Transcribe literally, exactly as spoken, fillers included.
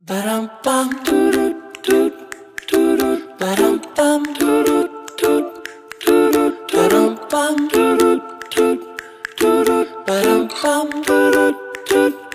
Ba-dum bum doo doo doo doo. Ba-dum bum doo doo doo doo. Ba-dum bum doo doo doo doo. Ba-dum bum doo doo doo.